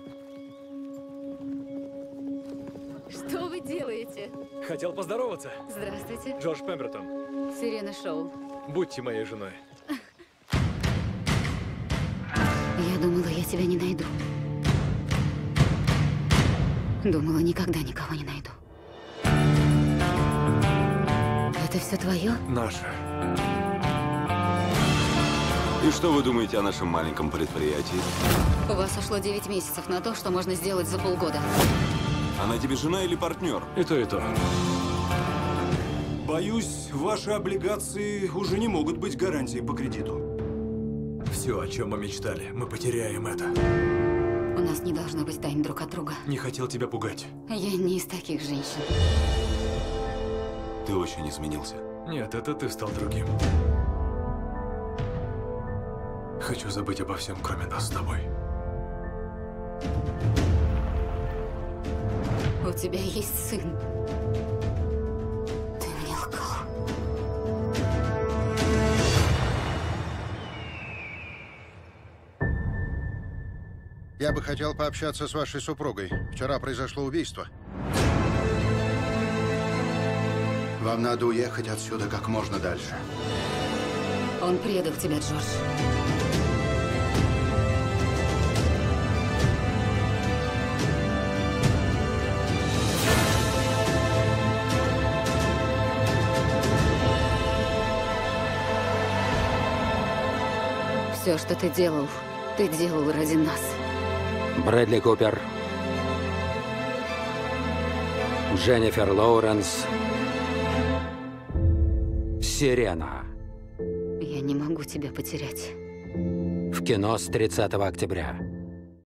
Что вы делаете? Хотел поздороваться. Здравствуйте. Джордж Пембертон. Сирена Шоу. Будьте моей женой. Я думала, я тебя не найду. Думала, никогда никого не найду. Это все твое? Наше. И что вы думаете о нашем маленьком предприятии? У вас ушло 9 месяцев на то, что можно сделать за полгода. Она тебе жена или партнер? И то, и то. Боюсь, ваши облигации уже не могут быть гарантией по кредиту. Все, о чем мы мечтали, мы потеряем это. У нас не должно быть тайн друг от друга. Не хотел тебя пугать. Я не из таких женщин. Ты очень изменился. Нет, это ты стал другим. Хочу забыть обо всем, кроме нас с тобой. У тебя есть сын. Ты мне лгал. Я бы хотел пообщаться с вашей супругой. Вчера произошло убийство. Вам надо уехать отсюда как можно дальше. Он предал тебя, Джордж. Все, что ты делал ради нас. Брэдли Купер, Дженнифер Лоуренс, «Сирена». Я не могу тебя потерять. В кино с 30 октября.